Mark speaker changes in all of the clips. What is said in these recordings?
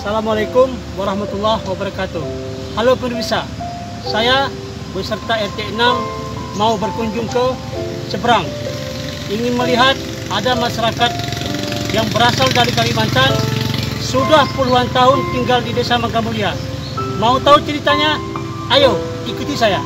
Speaker 1: Assalamualaikum warahmatullahi wabarakatuh. Halo pemirsa, saya beserta RT 6 mau berkunjung ke seberang. Ingin melihat ada masyarakat yang berasal dari Kalimantan, sudah puluhan tahun tinggal di Desa Mangga Mulia. Mau tahu ceritanya? Ayo ikuti saya.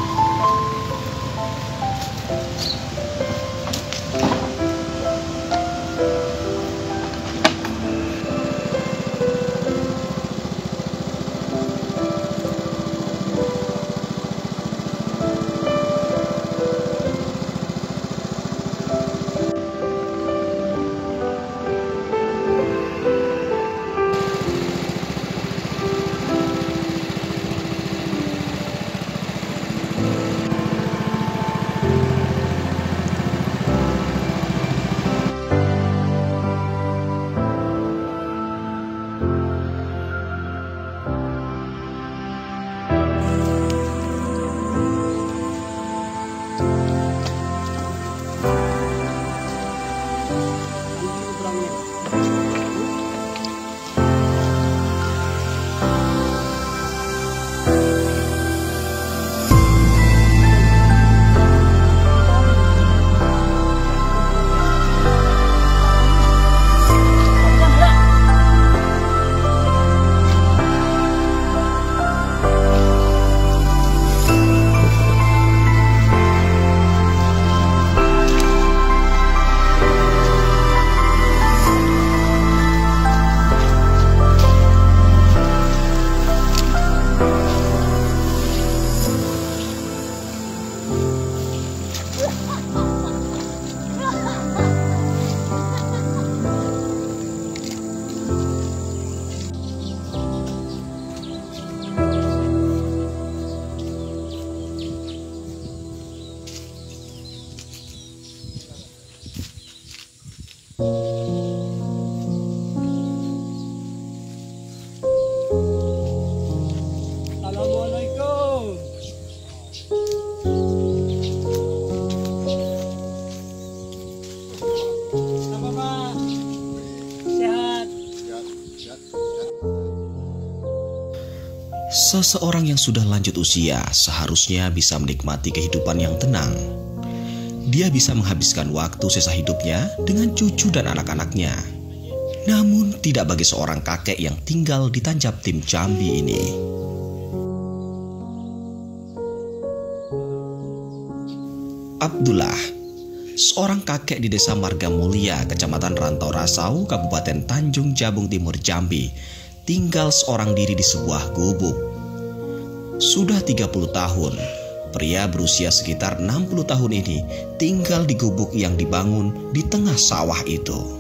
Speaker 1: Assalamualaikum. Apa Pak? Sehat?
Speaker 2: Seseorang yang sudah lanjut usia seharusnya bisa menikmati kehidupan yang tenang. Dia bisa menghabiskan waktu sisa hidupnya dengan cucu dan anak-anaknya. Namun tidak bagi seorang kakek yang tinggal di Tanjab Tim Jambi ini. Abdullah, seorang kakek di Desa Marga Mulia, Kecamatan Rantau Rasau, Kabupaten Tanjung Jabung Timur Jambi, tinggal seorang diri di sebuah gubuk. Sudah 30 tahun, pria berusia sekitar 60 tahun ini tinggal di gubuk yang dibangun di tengah sawah itu.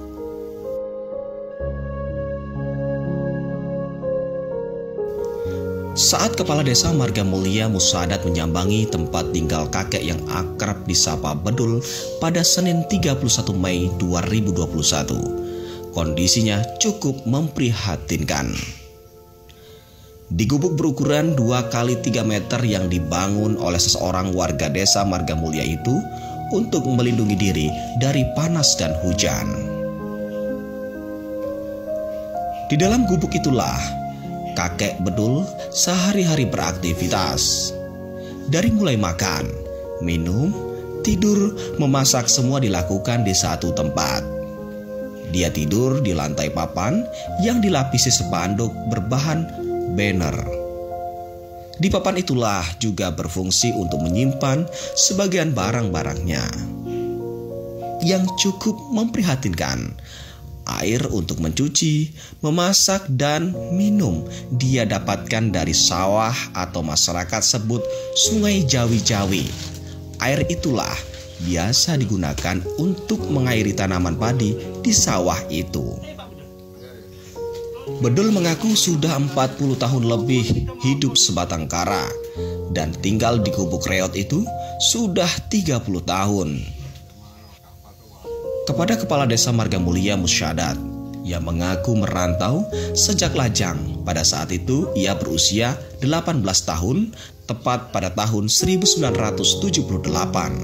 Speaker 2: Saat Kepala Desa Marga Mulia Musadat menyambangi tempat tinggal kakek yang akrab disapa Bedul pada Senin 31 Mei 2021, kondisinya cukup memprihatinkan. Di gubuk berukuran 2 kali 3 meter yang dibangun oleh seseorang warga Desa Marga Mulia itu untuk melindungi diri dari panas dan hujan. Di dalam gubuk itulah kakek Bedul sehari-hari beraktivitas. Dari mulai makan, minum, tidur, memasak semua dilakukan di satu tempat. Dia tidur di lantai papan yang dilapisi spanduk berbahan banner. Di papan itulah juga berfungsi untuk menyimpan sebagian barang-barangnya. Yang cukup memprihatinkan, air untuk mencuci, memasak, dan minum dia dapatkan dari sawah atau masyarakat sebut Sungai Jawi-Jawi. Air itulah biasa digunakan untuk mengairi tanaman padi di sawah itu. Bedul mengaku sudah 40 tahun lebih hidup sebatang kara dan tinggal di gubuk reot itu sudah 30 tahun. Kepada Kepala Desa Marga Mulia Musyadat, yang mengaku merantau sejak lajang. Pada saat itu ia berusia 18 tahun, tepat pada tahun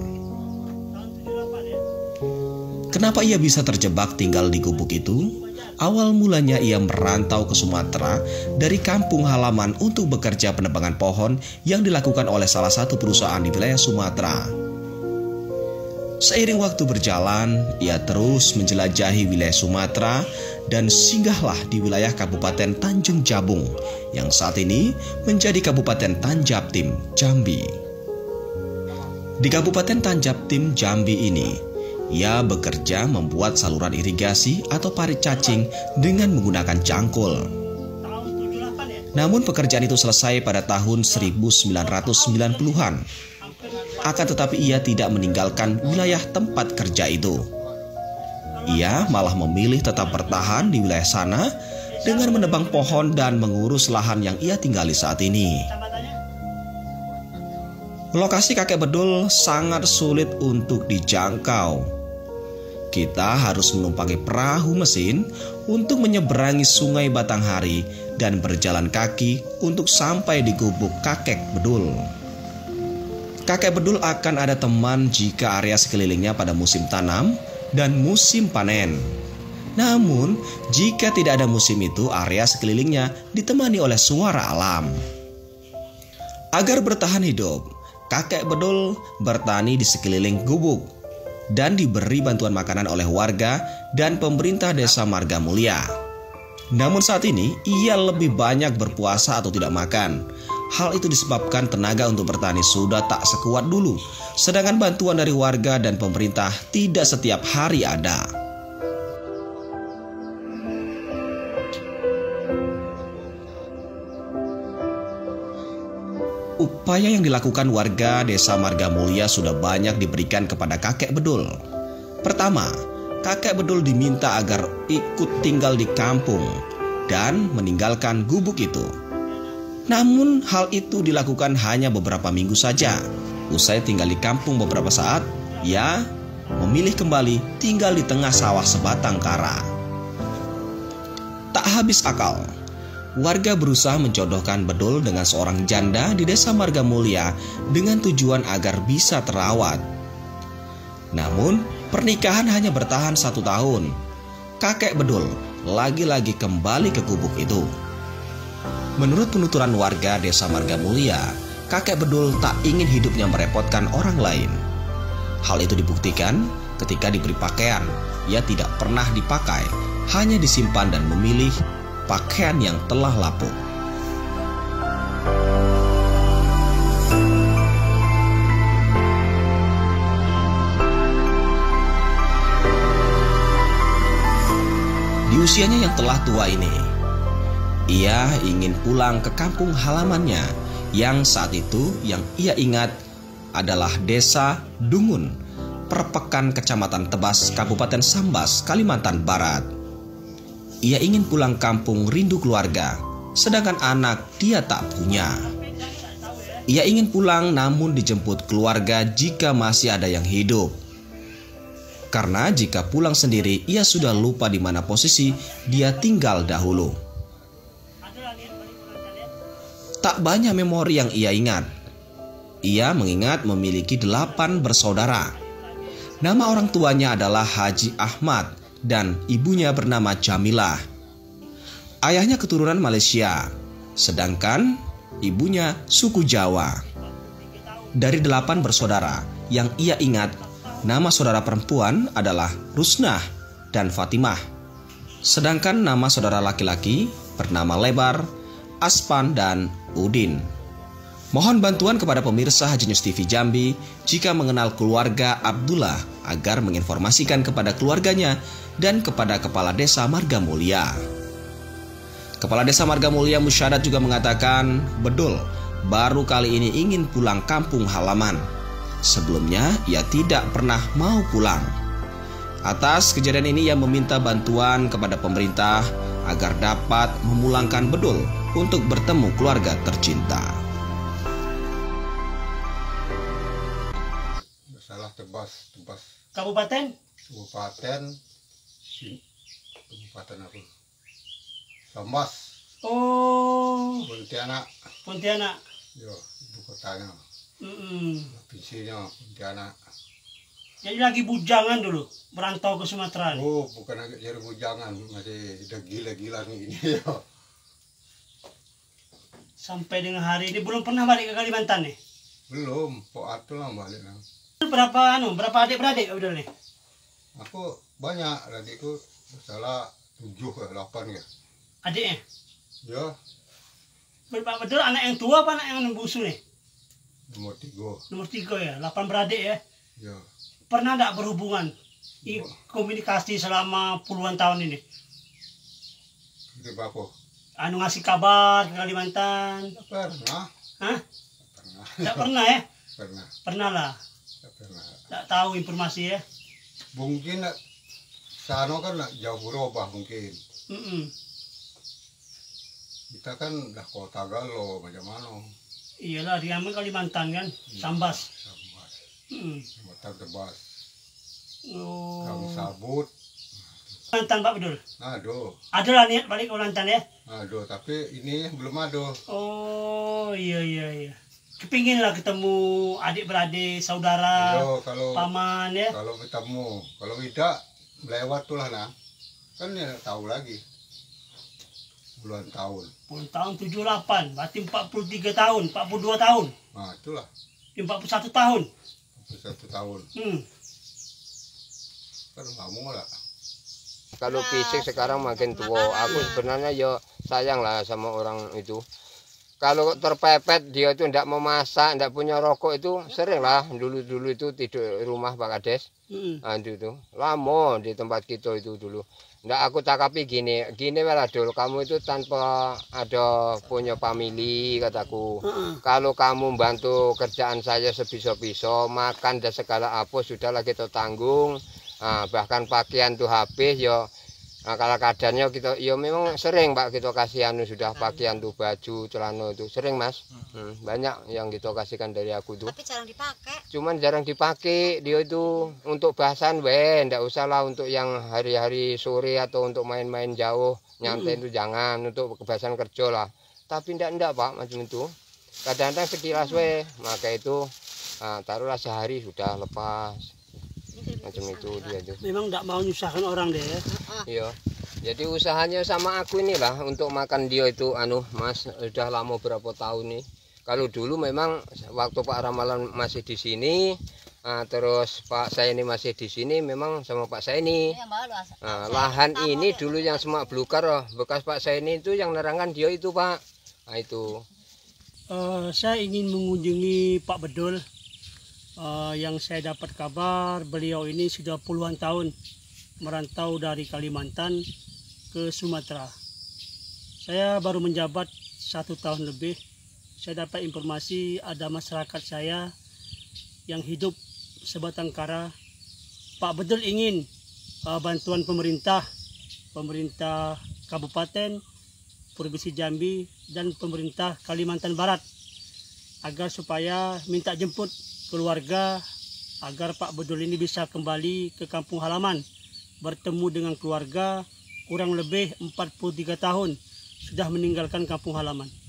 Speaker 2: 1978. Kenapa ia bisa terjebak tinggal di gubuk itu? Awal mulanya ia merantau ke Sumatera dari kampung halaman untuk bekerja penebangan pohon yang dilakukan oleh salah satu perusahaan di wilayah Sumatera. Seiring waktu berjalan, ia terus menjelajahi wilayah Sumatera dan singgahlah di wilayah Kabupaten Tanjung Jabung yang saat ini menjadi Kabupaten Tanjabtim, Jambi. Di Kabupaten Tanjabtim, Jambi ini, ia bekerja membuat saluran irigasi atau parit cacing dengan menggunakan cangkul. Namun pekerjaan itu selesai pada tahun 1990-an. Akan tetapi ia tidak meninggalkan wilayah tempat kerja itu. Ia malah memilih tetap bertahan di wilayah sana dengan menebang pohon dan mengurus lahan yang ia tinggali saat ini. Lokasi Kakek Bedul sangat sulit untuk dijangkau. Kita harus menumpangi perahu mesin untuk menyeberangi Sungai Batanghari dan berjalan kaki untuk sampai di gubuk Kakek Bedul. Kakek Bedul akan ada teman jika area sekelilingnya pada musim tanam dan musim panen. Namun, jika tidak ada musim itu, area sekelilingnya ditemani oleh suara alam. Agar bertahan hidup, Kakek Bedul bertani di sekeliling gubuk dan diberi bantuan makanan oleh warga dan pemerintah desa Marga Mulia. Namun saat ini ia lebih banyak berpuasa atau tidak makan. Hal itu disebabkan tenaga untuk bertani sudah tak sekuat dulu, sedangkan bantuan dari warga dan pemerintah tidak setiap hari ada. Upaya yang dilakukan warga desa Marga Mulia sudah banyak diberikan kepada Kakek Bedul. Pertama, Kakek Bedul diminta agar ikut tinggal di kampung dan meninggalkan gubuk itu. Namun hal itu dilakukan hanya beberapa minggu saja. Usai tinggal di kampung beberapa saat, ia memilih kembali tinggal di tengah sawah sebatang kara. Tak habis akal, warga berusaha menjodohkan Bedul dengan seorang janda di desa Marga Mulia dengan tujuan agar bisa terawat. Namun, pernikahan hanya bertahan 1 tahun. Kakek Bedul lagi-lagi kembali ke gubuk itu. Menurut penuturan warga desa Marga Mulia, Kakek Bedul tak ingin hidupnya merepotkan orang lain. Hal itu dibuktikan ketika diberi pakaian, ia tidak pernah dipakai, hanya disimpan dan memilih pakaian yang telah lapuk. Di usianya yang telah tua ini, ia ingin pulang ke kampung halamannya yang saat itu yang ia ingat adalah desa Dungun, Perpekan, Kecamatan Tebas, Kabupaten Sambas, Kalimantan Barat. Ia ingin pulang kampung rindu keluarga, sedangkan anak dia tak punya. Ia ingin pulang namun dijemput keluarga jika masih ada yang hidup. Karena jika pulang sendiri, ia sudah lupa di mana posisi dia tinggal dahulu. Tak banyak memori yang ia ingat. Ia mengingat memiliki 8 bersaudara. Nama orang tuanya adalah Haji Ahmad dan ibunya bernama Jamilah. Ayahnya keturunan Malaysia, sedangkan ibunya suku Jawa. Dari 8 bersaudara yang ia ingat, nama saudara perempuan adalah Rusnah dan Fatimah. Sedangkan nama saudara laki-laki bernama Lebar, Aspan, dan Udin. Mohon bantuan kepada pemirsa Haji News TV Jambi jika mengenal keluarga Abdullah agar menginformasikan kepada keluarganya dan kepada Kepala Desa Marga Mulia. Kepala Desa Marga Mulia Musyadat juga mengatakan Bedul baru kali ini ingin pulang kampung halaman. Sebelumnya ia tidak pernah mau pulang. Atas kejadian ini ia meminta bantuan kepada pemerintah agar dapat memulangkan Bedul untuk bertemu keluarga tercinta.
Speaker 3: Salah Tebas
Speaker 1: Kabupaten
Speaker 3: Kabupaten apa? Sambas.
Speaker 1: Oh,
Speaker 3: Pontianak. Yo, ibu kotanya.
Speaker 1: mm-mm.
Speaker 3: Provinsinya Pontianak.
Speaker 1: Jadi lagi bujangan dulu, merantau ke Sumatera.
Speaker 3: Oh, bukan agak jadi bujangan, masih udah gila-gila nih ini ya.
Speaker 1: Sampai dengan hari ini belum pernah balik ke Kalimantan nih.
Speaker 3: Belum, Pak Atul lah balik lah.
Speaker 1: Berapa adik-beradik udah nih?
Speaker 3: Aku banyak, adikku salah 7 ke 8 ya.
Speaker 1: Adiknya?
Speaker 3: Ya,
Speaker 1: Pak Bedul anak yang tua apa anak yang bungsu nih?
Speaker 3: nomor 3.
Speaker 1: Nomor 3 ya, 8 beradik ya.
Speaker 3: Ya,
Speaker 1: Pernah enggak berhubungan? Komunikasi selama puluhan tahun ini?
Speaker 3: itu apa?
Speaker 1: Anu ngasih kabar ke Kalimantan?
Speaker 3: Pernah,
Speaker 1: Hah?
Speaker 3: pernah,
Speaker 1: Enggak pernah ya?
Speaker 3: pernah,
Speaker 1: Pernah lah.
Speaker 3: pernah.
Speaker 1: Enggak tahu informasi ya.
Speaker 3: Mungkin sana kan jauh berubah mungkin.
Speaker 1: Mm-mm.
Speaker 3: Kita kan dah kota Galo, macam mana?
Speaker 1: Iyalah, dia mah Kalimantan kan, Sambas.
Speaker 3: Sambas,
Speaker 1: Mm.
Speaker 3: Jembatan Tebas,
Speaker 1: Oh.
Speaker 3: Kang Sabut.
Speaker 1: Kalimantan Pak Bedul.
Speaker 3: Aduh,
Speaker 1: Ada lah niat balik ke Kalimantan ya?
Speaker 3: aduh, tapi ini belum ada.
Speaker 1: Oh iya. Kepingin lah ketemu adik-beradik, saudara,
Speaker 3: Yo, kalau
Speaker 1: paman ya.
Speaker 3: kalau ketemu, kalau tidak lewat tuh lah nah. Kan ya tahu lagi. Puluhan tahun.
Speaker 1: 10 tahun 78, berarti 43 tahun, 42 tahun,
Speaker 3: Nah, itulah
Speaker 1: 41 tahun.
Speaker 3: 1 tahun. Kan kamu lah.
Speaker 4: Kalau fisik sekarang makin tua, aku sebenarnya yo sayang lah sama orang itu. Kalau terpepet dia itu tidak mau masak, tidak punya rokok itu sering lah. Dulu itu tidur rumah Pak Kades. Itu lama di tempat kita itu dulu. Nggak aku cakapi gini malah dulu kamu itu tanpa ada punya family kataku. Kalau kamu bantu kerjaan saya sebisa-bisa, makan dan segala apa sudahlah kita tanggung. Bahkan pakaian tuh habis yo. Nah, kalau keadaannya kita ya memang sering Pak kita kasih anu sudah pakaian tuh baju celana itu sering Mas. Banyak yang kita kasihkan dari aku tuh.
Speaker 5: Tapi jarang dipakai.
Speaker 4: Cuman jarang dipakai dia itu untuk bahasan ndak usah lah untuk yang hari-hari sore atau untuk main-main jauh nyantai itu jangan untuk kebahasan kerja lah. Tapi ndak Pak macam itu. Kadang-kadang sekilas maka itu taruhlah sehari sudah lepas. Macam itu dia tuh.
Speaker 1: Memang enggak mau nyusahkan orang deh ya.
Speaker 4: Iya. Jadi usahanya sama aku inilah untuk makan dia itu Mas sudah lama berapa tahun nih. Kalau dulu memang waktu Pak Ramalan masih di sini, terus Pak Saini masih di sini memang sama Pak Saini. Lahan ini dulu yang semak belukar bekas Pak Saini itu yang nerangkan dia itu Pak. Nah itu.
Speaker 1: Saya ingin mengunjungi Pak Bedul. Yang saya dapat kabar beliau ini sudah puluhan tahun merantau dari Kalimantan ke Sumatera. Saya baru menjabat 1 tahun lebih. Saya dapat informasi ada masyarakat saya yang hidup sebatang kara. Pak Bedul ingin bantuan pemerintah Kabupaten, Provinsi Jambi dan pemerintah Kalimantan Barat agar supaya minta jemput keluarga agar Pak Bedul ini bisa kembali ke kampung halaman, bertemu dengan keluarga kurang lebih 43 tahun sudah meninggalkan kampung halaman.